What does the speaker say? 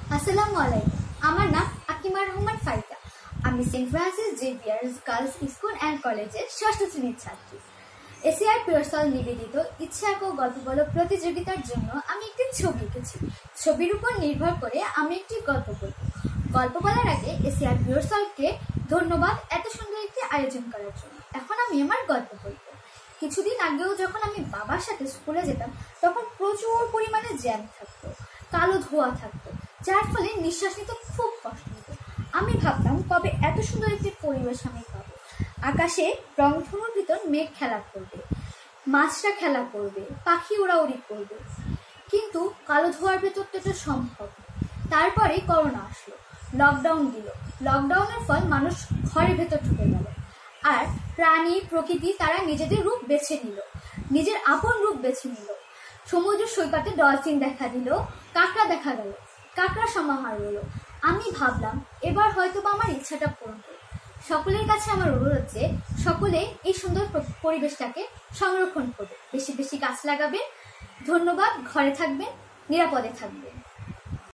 আসসালামু আলাইকুম। আমার নাম আকিমা রহমান ফাইকা। আমি Saint Francis Xavier girls school and কলেজের ষষ্ঠ শ্রেণীর ছাত্রী। এসিআর পিরসল নিবেদিত ইচ্ছা ও গল্প বলো প্রতিযোগিতার জন্য আমি একটি ছবি এঁকেছি। ছবির উপর নির্ভর করে আমি একটি গল্প বলব। গল্প বলার আগে এসিআর পিরসলকে ধন্যবাদ এত সুন্দর একটি আয়োজন করার জন্য। এখন আমি আমার গল্প বলব। কিছুদিন আগেও যখন আমি বাবার সাথে স্কুলে যেতাম তখন প্রচুর পরিমাণে জ্যাম থাকতো, কালো ধোঁয়া থাকতো, যার ফলে নিঃশ্বাস নিতে খুব কষ্ট হতো। আমি ভাবতাম কবে এত সুন্দর একটি পরিবেশ আমি পাবো। আকাশে রংধনুর ভিতর মেঘ খেলা করবে, মাছরা খেলা করবে, পাখি উড়াউড়ি করবে, কিন্তু কালো ধোঁয়ার ভেতর তো এটা সম্ভব। তারপরে করোনা আসলো, লকডাউন দিল। লকডাউনের ফল মানুষ ঘরের ভেতর ঢুকে গেল, আর প্রাণী প্রকৃতি তারা নিজেদের রূপ বেছে নিল, নিজের আপন রূপ বেছে নিল। সমুদ্র সৈকতে ডলফিন দেখা দিল, কাঁকড়া দেখা গেল, কাঁকড়া সমাহার হলো। আমি ভাবলাম এবার হয়তো বা আমার ইচ্ছাটা পূরণ করবে। সকলের কাছে আমার অনুরোধ যে সকলে এই সুন্দর পরিবেশটাকে সংরক্ষণ করবে, বেশি বেশি গাছ লাগাবে। ধন্যবাদ। ঘরে থাকবেন, নিরাপদে থাকবেন।